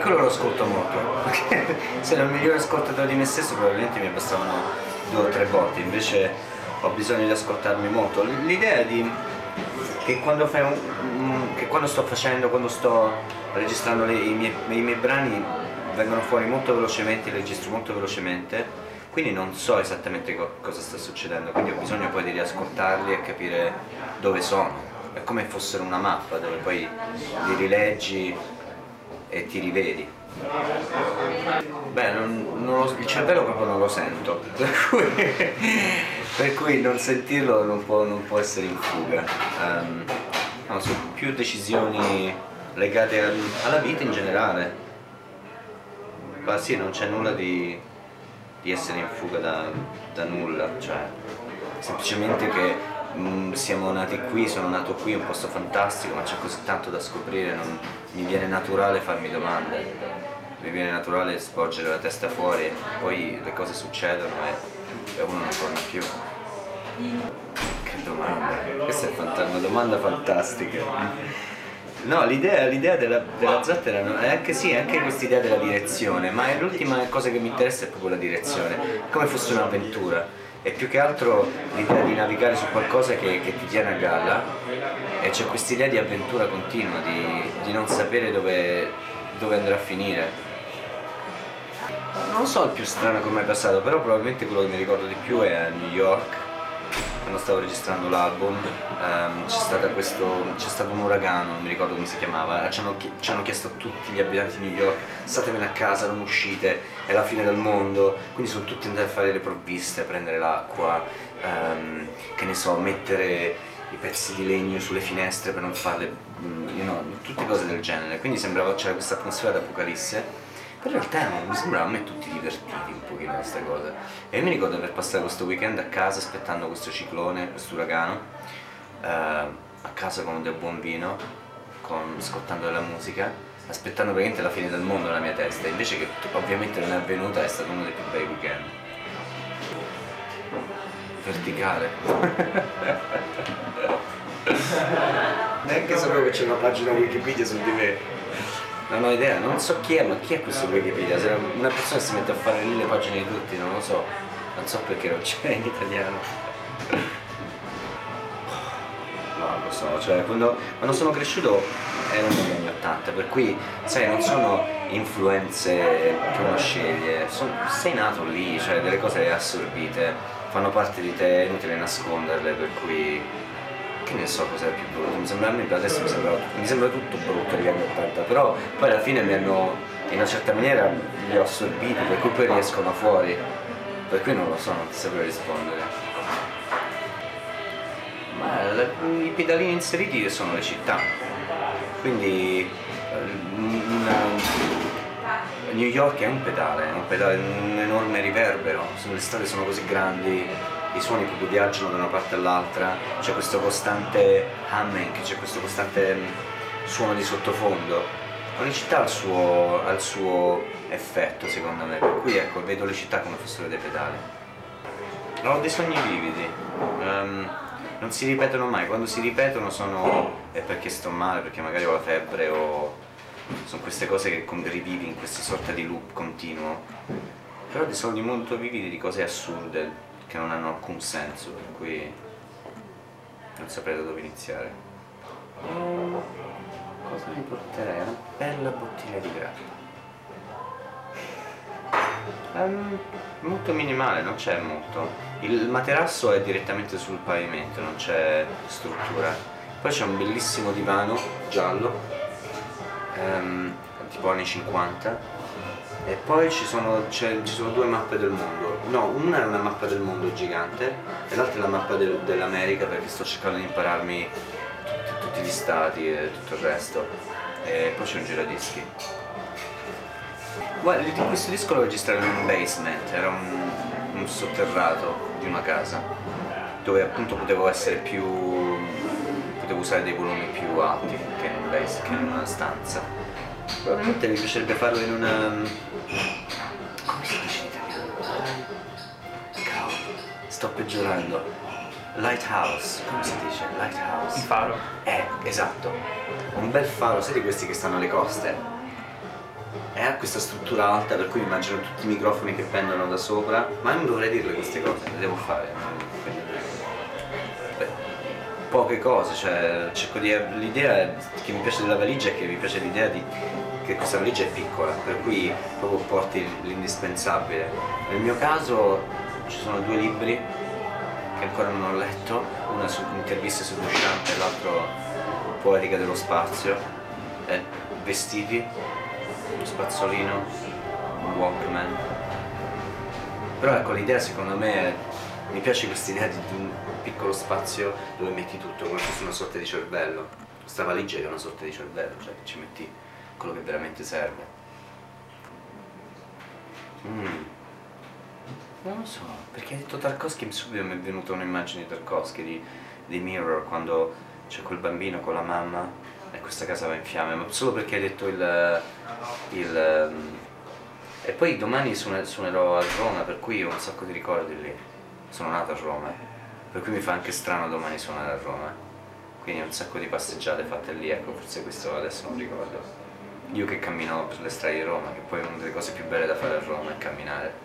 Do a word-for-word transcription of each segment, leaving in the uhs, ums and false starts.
quello lo ascolto molto, perché se ero il migliore ascoltatore di me stesso probabilmente mi bastavano due o tre volte, invece ho bisogno di ascoltarmi molto. L'idea di che quando fai un, che quando sto facendo, quando sto registrando le, i, miei, i miei brani vengono fuori molto velocemente, li registro molto velocemente, quindi non so esattamente co- cosa sta succedendo, quindi ho bisogno poi di riascoltarli e capire dove sono. È come fossero una mappa dove poi li rileggi e ti rivedi. Beh, non, non lo, il cervello proprio non lo sento, per cui, per cui non sentirlo non può, non può essere in fuga. Um, no, sono più decisioni legate al, alla vita in generale. Ma sì, non c'è nulla di, di essere in fuga da, da nulla, cioè semplicemente che mh, siamo nati qui, sono nato qui, è un posto fantastico, ma c'è così tanto da scoprire, non, mi viene naturale farmi domande. Mi viene naturale sporgere la testa fuori e poi le cose succedono e, e uno non torna più. Che domanda, questa è fant- una domanda fantastica. No, l'idea, l'idea della, della zattera no, è anche sì, è anche questa idea della direzione, ma è l'ultima cosa che mi interessa è proprio la direzione, come fosse un'avventura. E più che altro l'idea di navigare su qualcosa che, che ti tiene a galla, e c'è questa idea di avventura continua, di, di non sapere dove, dove andrà a finire. Non so il più strano che mi è passato, però probabilmente quello che mi ricordo di più è a New York, quando stavo registrando l'album. Um, c'è, stata questo, c'è stato un uragano, non mi ricordo come si chiamava, ci hanno, ci hanno chiesto a tutti gli abitanti di New York: statevene a casa, non uscite, è la fine del mondo, quindi sono tutti andati a fare le provviste, a prendere l'acqua, um, che ne so, mettere i pezzi di legno sulle finestre per non farle, you know, tutte cose del genere, quindi sembrava c'era questa atmosfera d'apocalisse. Però in realtà mi sembrava a me tutti divertiti un pochino questa cosa. E io mi ricordo di aver passato questo weekend a casa aspettando questo ciclone, questo uragano, eh, a casa con del buon vino, con, ascoltando della musica, aspettando praticamente la fine del mondo nella mia testa, invece che ovviamente non è avvenuta, è stato uno dei più bei weekend. Verticale. Neanche sapevo che c'è una pagina Wikipedia su di me. Non ho idea, non so chi è, ma chi è questo Wikipedia? Se una persona si mette a fare lì le pagine di tutti, non lo so. Non so perché non c'è in italiano. No, lo so, cioè quando, quando sono cresciuto erano negli anni ottanta, per cui sai, non sono influenze che uno sceglie, son, sei nato lì, cioè delle cose assorbite, fanno parte di te, è inutile nasconderle, per cui che ne so cos'è più brutto, mi sembra, adesso mi sembra, mi sembra tutto brutto negli anni ottanta, però poi alla fine mi hanno, in una certa maniera li ho assorbiti, per cui poi riescono fuori, per cui non lo so, non ti saprei rispondere. Ma le, i pedalini inseriti sono le città, quindi una, New York è un pedale, è un pedale, un enorme riverbero, le strade sono così grandi, i suoni proprio viaggiano da una parte all'altra, c'è questo costante humming, c'è questo costante suono di sottofondo. Ogni città ha il suo, ha il suo effetto, secondo me, per cui ecco, vedo le città come fossero dei pedali. Ho dei sogni vividi, um, non si ripetono mai, quando si ripetono sono è perché sto male, perché magari ho la febbre o sono queste cose che rivivi in questa sorta di loop continuo, però dei sogni molto vividi di cose assurde che non hanno alcun senso, per cui non saprei da dove iniziare. E cosa mi porterei? Una bella bottiglia di grappa. Um, molto minimale, non c'è molto. Il materasso è direttamente sul pavimento, non c'è struttura. Poi c'è un bellissimo divano giallo, um, tipo anni cinquanta. E poi ci sono, ci sono due mappe del mondo, no, una è una mappa del mondo gigante e l'altra è la mappa del, dell'America, perché sto cercando di impararmi tutti, tutti gli stati e tutto il resto, e poi c'è un giradischi. Guarda, questo disco lo registrarono in un basement, era un, un sotterrato di una casa, dove appunto potevo essere più, potevo usare dei volumi più alti che in un base, che in una stanza. Probabilmente mi piacerebbe farlo in una... come si dice in italiano? Cavolo, sto peggiorando. Lighthouse, come si dice? Lighthouse. Un faro. Eh, esatto. Un bel faro, sai di questi che stanno alle coste? e ha questa struttura alta per cui mi immagino tutti i microfoni che pendono da sopra, ma non dovrei dirle queste cose, le devo fare. Beh, poche cose, cioè cerco di. L'idea che mi piace della valigia è che mi piace l'idea di che questa valigia è piccola, per cui proprio porti l'indispensabile. Nel mio caso ci sono due libri che ancora non ho letto, una su interviste su Duchamp e l'altro Poetica dello spazio, e vestiti, uno spazzolino, un Walkman. Però ecco, l'idea secondo me è, mi piace questa idea di un piccolo spazio dove metti tutto, come se fosse una sorta di cervello. Questa valigia è una sorta di cervello, cioè ci metti quello che veramente serve. Mm. Non lo so, perché hai detto Tarkovsky, subito mi è venuta un'immagine di Tarkovsky, di, di Mirror, quando c'è quel bambino con la mamma e questa casa va in fiamme, ma solo perché hai detto il... il um... e poi domani suonerò a Roma, per cui ho un sacco di ricordi lì. Sono nato a Roma, per cui mi fa anche strano domani suonare a Roma. Quindi ho un sacco di passeggiate fatte lì, ecco, forse questo adesso non ricordo. Io che cammino per le strade di Roma, che poi una delle cose più belle da fare a Roma è camminare.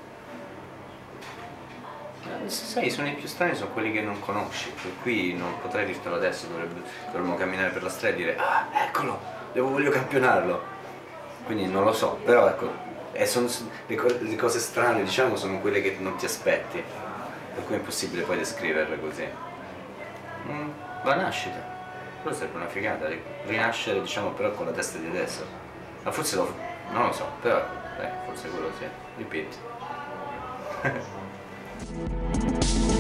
Sai, i suoni più strani sono quelli che non conosci, per cui non potrei dirtelo adesso, dovrebbe, dovremmo camminare per la strada e dire ah, eccolo, devo, voglio campionarlo. Quindi non lo so, però ecco, e sono, le, co le cose strane, diciamo, sono quelle che non ti aspetti, per cui è impossibile poi descriverle così. Mm, la nascita, quello sarebbe una figata, rinascere, diciamo, però con la testa di adesso. Ma forse lo, non lo so, però, eh, forse quello sì, repeat.